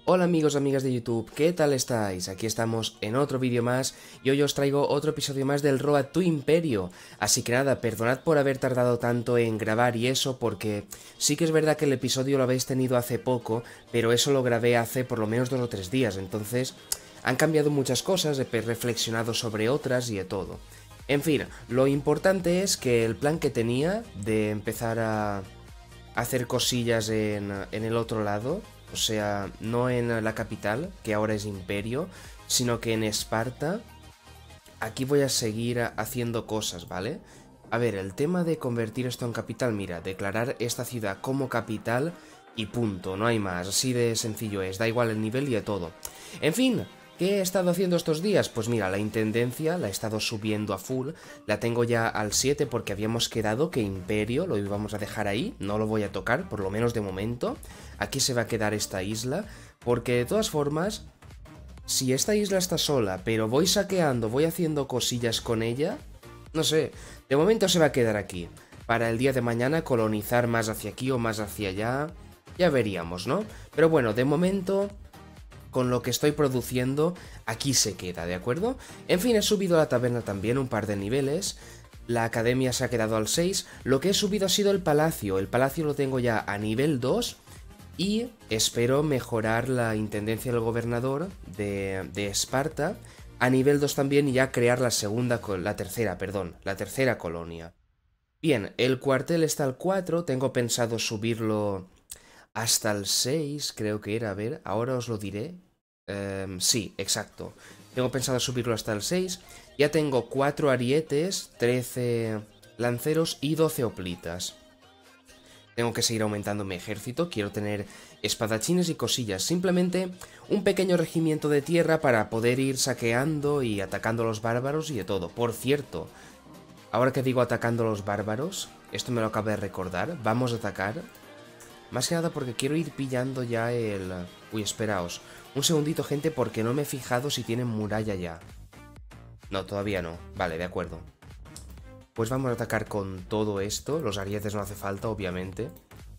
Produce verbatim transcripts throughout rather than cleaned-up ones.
Hola amigos y amigas de YouTube, ¿qué tal estáis? Aquí estamos en otro vídeo más y hoy os traigo otro episodio más del Road to Imperio. Así que nada, perdonad por haber tardado tanto en grabar y eso, porque sí que es verdad que el episodio lo habéis tenido hace poco, pero eso lo grabé hace por lo menos dos o tres días, entonces han cambiado muchas cosas, he reflexionado sobre otras y de todo. En fin, lo importante es que el plan que tenía de empezar a hacer cosillas en, en el otro lado, o sea, no en la capital, que ahora es Imperio, sino que en Esparta, aquí voy a seguir haciendo cosas, ¿vale? A ver, el tema de convertir esto en capital, mira, declarar esta ciudad como capital y punto, no hay más, así de sencillo es, da igual el nivel y de todo. En fin, ¿qué he estado haciendo estos días? Pues mira, la intendencia la he estado subiendo a full, la tengo ya al siete porque habíamos quedado que Imperio lo íbamos a dejar ahí, no lo voy a tocar, por lo menos de momento. Aquí se va a quedar esta isla, porque de todas formas, si esta isla está sola, pero voy saqueando, voy haciendo cosillas con ella, no sé, de momento se va a quedar aquí. Para el día de mañana colonizar más hacia aquí o más hacia allá, ya veríamos, ¿no? Pero bueno, de momento, con lo que estoy produciendo, aquí se queda, ¿de acuerdo? En fin, he subido a la taberna también un par de niveles. La academia se ha quedado al seis. Lo que he subido ha sido el palacio. El palacio lo tengo ya a nivel dos. Y espero mejorar la intendencia del gobernador de, de Esparta a nivel dos también y ya crear la segunda, la tercera, perdón, la tercera colonia. Bien, el cuartel está al cuatro. Tengo pensado subirlo hasta el seis, creo que era, a ver, ahora os lo diré. Um, sí, exacto. Tengo pensado subirlo hasta el seis. Ya tengo cuatro arietes, trece lanceros y doce hoplitas. Tengo que seguir aumentando mi ejército, quiero tener espadachines y cosillas. Simplemente un pequeño regimiento de tierra para poder ir saqueando y atacando a los bárbaros y de todo. Por cierto, ahora que digo atacando a los bárbaros, esto me lo acabo de recordar, vamos a atacar. Más que nada porque quiero ir pillando ya el... Uy, esperaos. Un segundito, gente, porque no me he fijado si tienen muralla ya. No, todavía no. Vale, de acuerdo. Pues vamos a atacar con todo esto. Los arietes no hace falta, obviamente.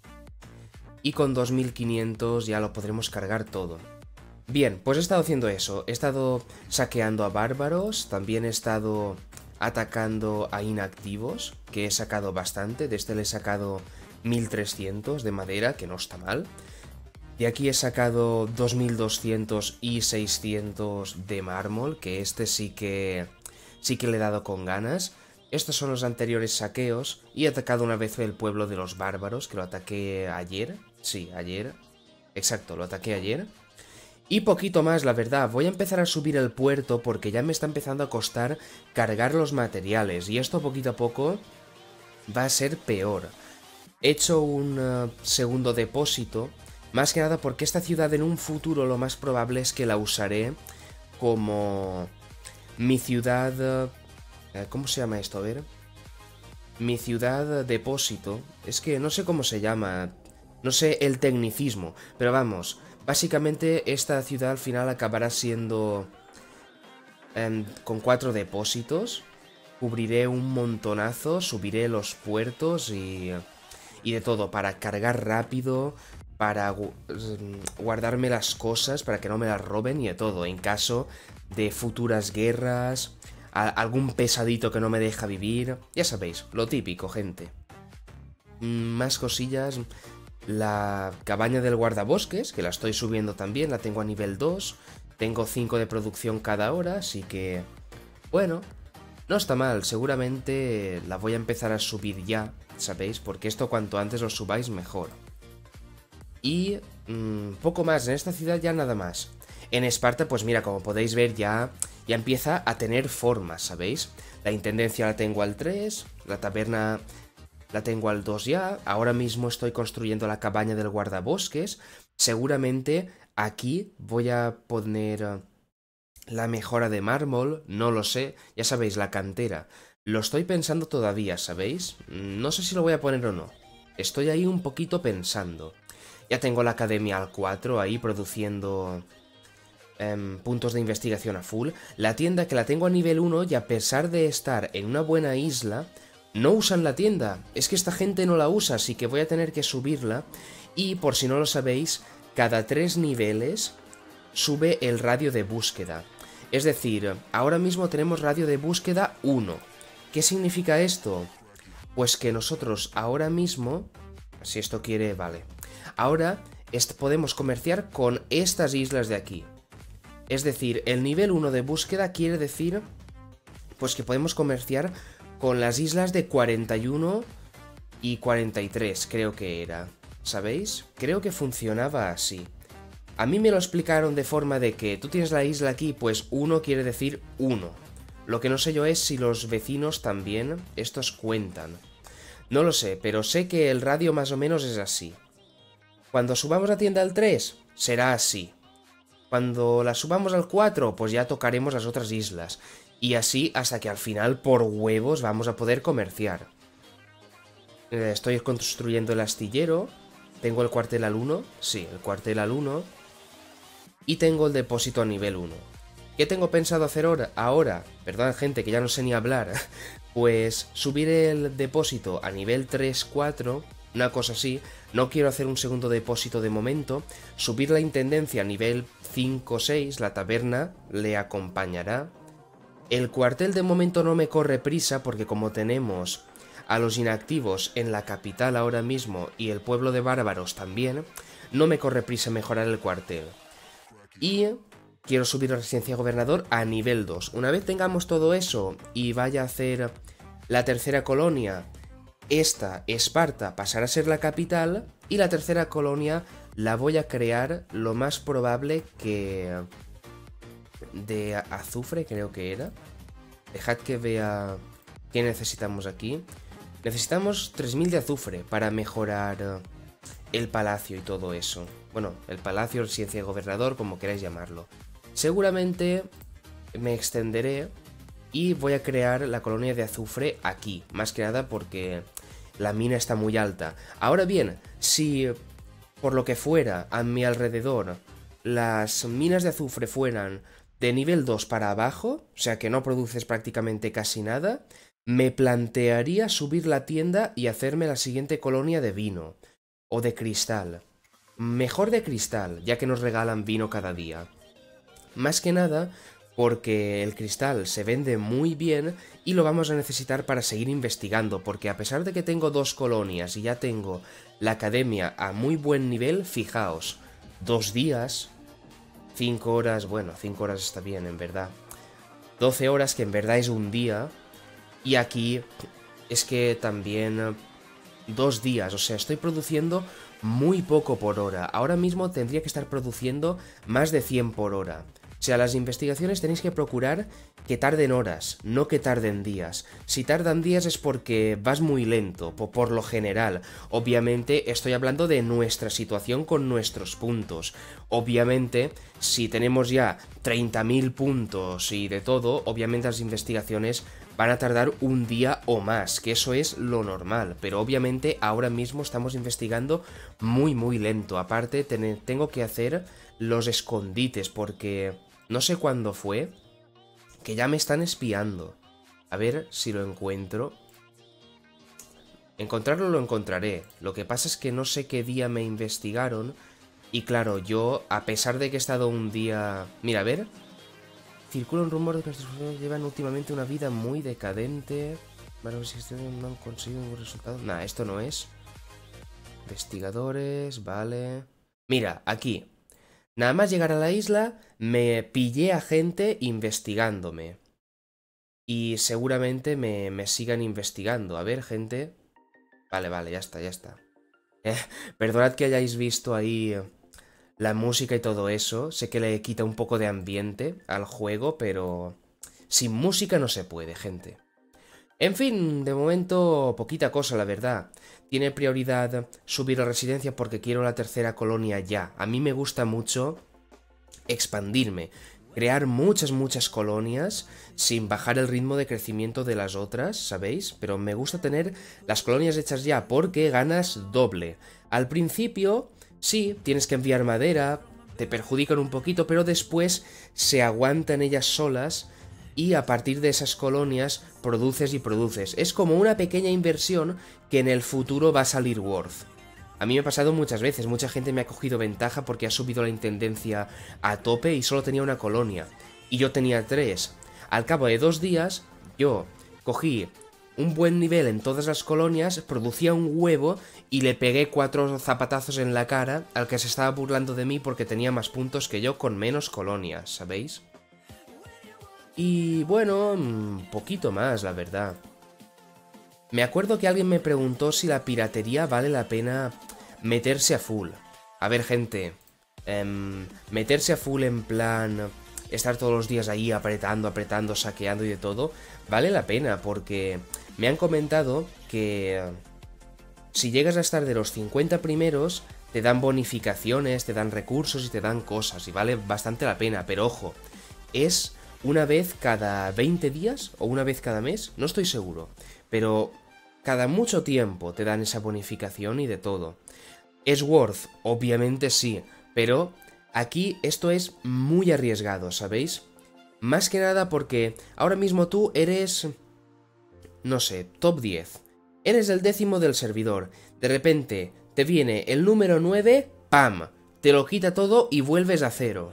Y con dos mil quinientos ya lo podremos cargar todo. Bien, pues he estado haciendo eso. He estado saqueando a bárbaros. También he estado atacando a inactivos, que he sacado bastante. De este le he sacado mil trescientos de madera, que no está mal. De aquí he sacado dos mil doscientos y seiscientos de mármol, que este sí que sí que le he dado con ganas. Estos son los anteriores saqueos y he atacado una vez el pueblo de los bárbaros, que lo ataqué ayer. Sí, ayer. Exacto, lo ataqué ayer. Y poquito más, la verdad. Voy a empezar a subir el puerto porque ya me está empezando a costar cargar los materiales. Y esto poquito a poco va a ser peor. He hecho un uh, segundo depósito, más que nada porque esta ciudad en un futuro lo más probable es que la usaré como mi ciudad... Uh, ¿Cómo se llama esto? A ver. Mi ciudad depósito. Es que no sé cómo se llama. No sé el tecnicismo. Pero vamos. Básicamente esta ciudad al final acabará siendo... Eh, con cuatro depósitos. Cubriré un montonazo. Subiré los puertos y... Y de todo. Para cargar rápido. Para gu guardarme las cosas. Para que no me las roben y de todo. En caso de futuras guerras... A algún pesadito que no me deja vivir. Ya sabéis, lo típico, gente. Más cosillas. La cabaña del guardabosques, que la estoy subiendo también, la tengo a nivel dos. Tengo cinco de producción cada hora, así que... Bueno, no está mal. Seguramente la voy a empezar a subir ya, ¿sabéis? Porque esto cuanto antes lo subáis mejor. Y... Mmm, poco más, en esta ciudad ya nada más. En Esparta, pues mira, como podéis ver ya... Ya empieza a tener forma, ¿sabéis? La intendencia la tengo al tres, la taberna la tengo al dos ya, ahora mismo estoy construyendo la cabaña del guardabosques, seguramente aquí voy a poner la mejora de mármol, no lo sé, ya sabéis, la cantera. Lo estoy pensando todavía, ¿sabéis? No sé si lo voy a poner o no, estoy ahí un poquito pensando. Ya tengo la academia al cuatro ahí produciendo... Um, puntos de investigación a full. La tienda que la tengo a nivel uno y a pesar de estar en una buena isla, no usan la tienda. Es que esta gente no la usa, así que voy a tener que subirla. Y por si no lo sabéis, cada tres niveles sube el radio de búsqueda. Es decir, ahora mismo tenemos radio de búsqueda uno. ¿Qué significa esto? Pues que nosotros ahora mismo, si esto quiere, vale. Ahora podemos comerciar con estas islas de aquí. Es decir, el nivel uno de búsqueda quiere decir pues que podemos comerciar con las islas de cuarenta y uno y cuarenta y tres, creo que era. ¿Sabéis? Creo que funcionaba así. A mí me lo explicaron de forma de que tú tienes la isla aquí, pues uno quiere decir uno. Lo que no sé yo es si los vecinos también, estos cuentan. No lo sé, pero sé que el radio más o menos es así. Cuando subamos la tienda al tres, será así. Cuando la subamos al cuatro, pues ya tocaremos las otras islas. Y así hasta que al final, por huevos, vamos a poder comerciar. Eh, estoy construyendo el astillero. Tengo el cuartel al uno. Sí, el cuartel al uno. Y tengo el depósito a nivel uno. ¿Qué tengo pensado hacer ahora? Ahora, perdón gente que ya no sé ni hablar. Pues subir el depósito a nivel tres cuatro. Una cosa así. No quiero hacer un segundo depósito de momento. Subir la intendencia a nivel cinco seis. La taberna le acompañará. El cuartel de momento no me corre prisa porque como tenemos a los inactivos en la capital ahora mismo y el pueblo de bárbaros también, no me corre prisa mejorar el cuartel. Y quiero subir la residencia gobernador a nivel dos. Una vez tengamos todo eso y vaya a hacer la tercera colonia, esta, Esparta, pasará a ser la capital y la tercera colonia la voy a crear lo más probable que... de azufre, creo que era. Dejad que vea qué necesitamos aquí. Necesitamos tres mil de azufre para mejorar el palacio y todo eso. Bueno, el palacio, residencia de gobernador, como queráis llamarlo. Seguramente me extenderé y voy a crear la colonia de azufre aquí. Más que nada porque la mina está muy alta. Ahora bien, si por lo que fuera a mi alrededor las minas de azufre fueran de nivel dos para abajo, o sea que no produces prácticamente casi nada, me plantearía subir la tienda y hacerme la siguiente colonia de vino, o de cristal. Mejor de cristal, ya que nos regalan vino cada día. Más que nada porque el cristal se vende muy bien y lo vamos a necesitar para seguir investigando, porque a pesar de que tengo dos colonias y ya tengo la academia a muy buen nivel, fijaos, dos días... cinco horas, bueno, cinco horas está bien, en verdad. doce horas, que en verdad es un día. Y aquí es que también dos días, o sea, estoy produciendo muy poco por hora. Ahora mismo tendría que estar produciendo más de cien por hora. O sea, las investigaciones tenéis que procurar que tarden horas, no que tarden días. Si tardan días es porque vas muy lento, por lo general. Obviamente estoy hablando de nuestra situación con nuestros puntos. Obviamente, si tenemos ya treinta mil puntos y de todo, obviamente las investigaciones van a tardar un día o más, que eso es lo normal. Pero obviamente ahora mismo estamos investigando muy muy lento. Aparte, ten- tengo que hacer los escondites porque... no sé cuándo fue, que ya me están espiando. A ver si lo encuentro. Encontrarlo lo encontraré. Lo que pasa es que no sé qué día me investigaron. Y claro, yo, a pesar de que he estado un día... Mira, a ver. Circula un rumor de que nuestros funcionarios llevan últimamente una vida muy decadente. Bueno, si no han conseguido ningún resultado. Nah, esto no es. Investigadores, vale. Mira, aquí. Nada más llegar a la isla, me pillé a gente investigándome. Y seguramente me, me sigan investigando. A ver, gente. Vale, vale, ya está, ya está. Eh, perdonad que hayáis visto ahí la música y todo eso. Sé que le quita un poco de ambiente al juego, pero sin música no se puede, gente. En fin, de momento poquita cosa, la verdad. Tiene prioridad subir la residencia porque quiero la tercera colonia ya. A mí me gusta mucho expandirme, crear muchas, muchas colonias sin bajar el ritmo de crecimiento de las otras, ¿sabéis? Pero me gusta tener las colonias hechas ya porque ganas doble. Al principio, sí, tienes que enviar madera, te perjudican un poquito, pero después se aguantan ellas solas. Y a partir de esas colonias produces y produces. Es como una pequeña inversión que en el futuro va a salir worth. A mí me ha pasado muchas veces, mucha gente me ha cogido ventaja porque ha subido la intendencia a tope y solo tenía una colonia. Y yo tenía tres. Al cabo de dos días, yo cogí un buen nivel en todas las colonias, producía un huevo y le pegué cuatro zapatazos en la cara al que se estaba burlando de mí porque tenía más puntos que yo con menos colonias, ¿sabéis? Y bueno, un poquito más, la verdad. Me acuerdo que alguien me preguntó si la piratería vale la pena meterse a full. A ver, gente, eh, meterse a full en plan estar todos los días ahí apretando, apretando, saqueando y de todo, vale la pena porque me han comentado que si llegas a estar de los cincuenta primeros, te dan bonificaciones, te dan recursos y te dan cosas y vale bastante la pena, pero ojo, es una vez cada veinte días o una vez cada mes, no estoy seguro, pero cada mucho tiempo te dan esa bonificación y de todo. ¿Es worth? Obviamente sí, pero aquí esto es muy arriesgado, ¿sabéis? Más que nada porque ahora mismo tú eres, no sé, top diez. Eres el décimo del servidor. De repente te viene el número nueve, ¡pam! Te lo quita todo y vuelves a cero.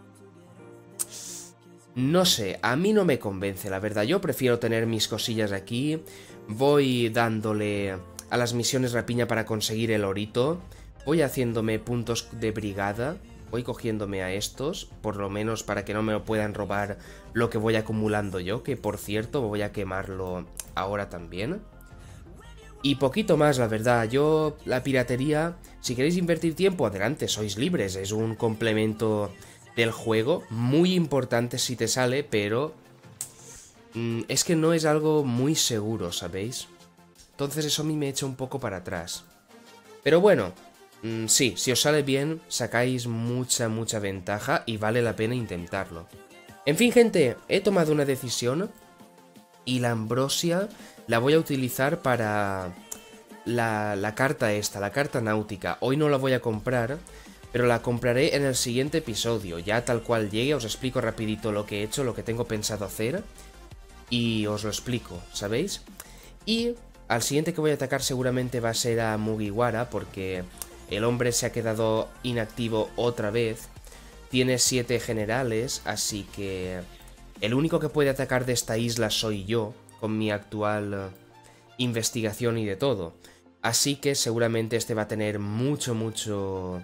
No sé, a mí no me convence, la verdad. Yo prefiero tener mis cosillas aquí. Voy dándole a las misiones rapiña para conseguir el orito. Voy haciéndome puntos de brigada. Voy cogiéndome a estos, por lo menos para que no me lo puedan robar lo que voy acumulando yo. Que por cierto, voy a quemarlo ahora también. Y poquito más, la verdad. Yo, la piratería, si queréis invertir tiempo, adelante, sois libres. Es un complemento del juego, muy importante si te sale, pero mmm, es que no es algo muy seguro, ¿sabéis? Entonces eso a mí me echa un poco para atrás. Pero bueno, mmm, sí, si os sale bien, sacáis mucha, mucha ventaja y vale la pena intentarlo. En fin, gente, he tomado una decisión y la ambrosia la voy a utilizar para la, la carta esta, la carta náutica. Hoy no la voy a comprar, pero la compraré en el siguiente episodio. Ya tal cual llegue os explico rapidito lo que he hecho, lo que tengo pensado hacer. Y os lo explico, ¿sabéis? Y al siguiente que voy a atacar seguramente va a ser a Mugiwara, porque el hombre se ha quedado inactivo otra vez. Tiene siete generales, así que el único que puede atacar de esta isla soy yo, con mi actual uh, investigación y de todo. Así que seguramente este va a tener mucho, mucho...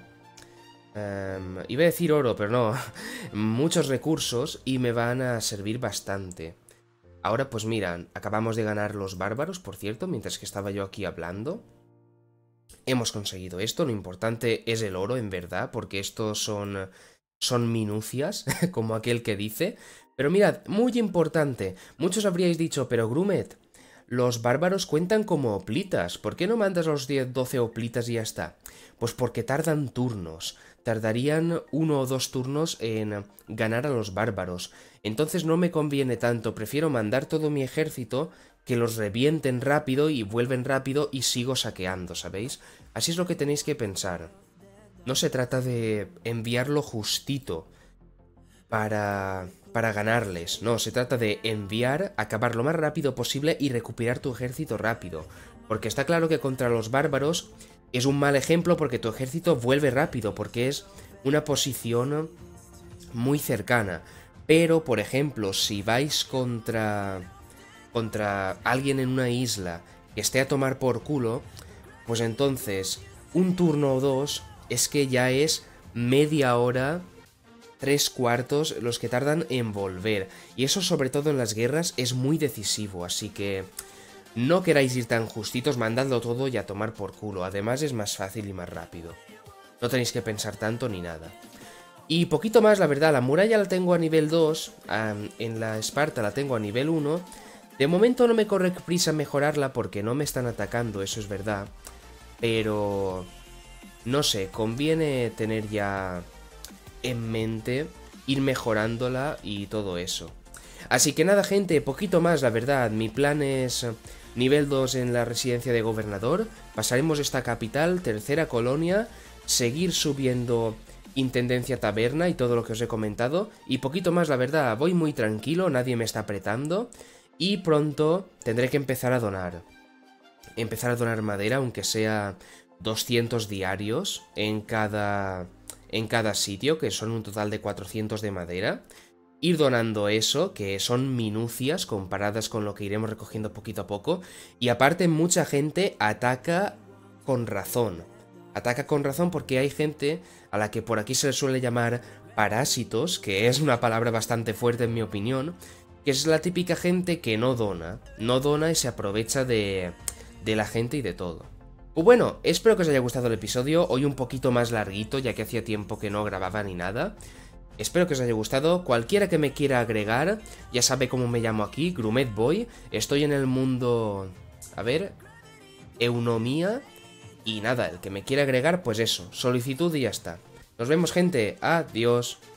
Um, iba a decir oro, pero no, muchos recursos y me van a servir bastante. Ahora pues miran, acabamos de ganar los bárbaros, por cierto, mientras que estaba yo aquí hablando. Hemos conseguido esto, lo importante es el oro en verdad, porque estos son, son minucias, como aquel que dice. Pero mirad, muy importante, muchos habríais dicho, pero Grumet, los bárbaros cuentan como hoplitas, ¿por qué no mandas los diez, doce hoplitas y ya está? Pues porque tardan turnos. Tardarían uno o dos turnos en ganar a los bárbaros. Entonces no me conviene tanto, prefiero mandar todo mi ejército, que los revienten rápido y vuelven rápido y sigo saqueando, ¿sabéis? Así es lo que tenéis que pensar. No se trata de enviarlo justito para, para ganarles, no, se trata de enviar, acabar lo más rápido posible y recuperar tu ejército rápido. Porque está claro que contra los bárbaros es un mal ejemplo porque tu ejército vuelve rápido, porque es una posición muy cercana. Pero, por ejemplo, si vais contra, contra alguien en una isla que esté a tomar por culo, pues entonces un turno o dos es que ya es media hora, tres cuartos los que tardan en volver. Y eso sobre todo en las guerras es muy decisivo, así que no queráis ir tan justitos, mandadlo todo y a tomar por culo. Además es más fácil y más rápido. No tenéis que pensar tanto ni nada. Y poquito más, la verdad, la muralla la tengo a nivel dos, um, en la Esparta la tengo a nivel uno. De momento no me corre prisa mejorarla porque no me están atacando, eso es verdad. Pero no sé, conviene tener ya en mente ir mejorándola y todo eso. Así que nada, gente, poquito más, la verdad. Mi plan es nivel dos en la residencia de gobernador. Pasaremos esta capital, tercera colonia, seguir subiendo intendencia taberna y todo lo que os he comentado. Y poquito más, la verdad. Voy muy tranquilo, nadie me está apretando. Y pronto tendré que empezar a donar. Empezar a donar madera, aunque sea doscientos diarios en cada, en cada sitio, que son un total de cuatrocientos de madera. Ir donando eso, que son minucias comparadas con lo que iremos recogiendo poquito a poco. Y aparte mucha gente ataca con razón. Ataca con razón porque hay gente a la que por aquí se le suele llamar parásitos, que es una palabra bastante fuerte en mi opinión, que es la típica gente que no dona. No dona y se aprovecha de, de la gente y de todo. Pues bueno, espero que os haya gustado el episodio, hoy un poquito más larguito ya que hacía tiempo que no grababa ni nada. Espero que os haya gustado, cualquiera que me quiera agregar, ya sabe cómo me llamo aquí, Grumet Boy, estoy en el mundo, a ver, Eunomía, y nada, el que me quiera agregar, pues eso, solicitud y ya está. Nos vemos gente, adiós.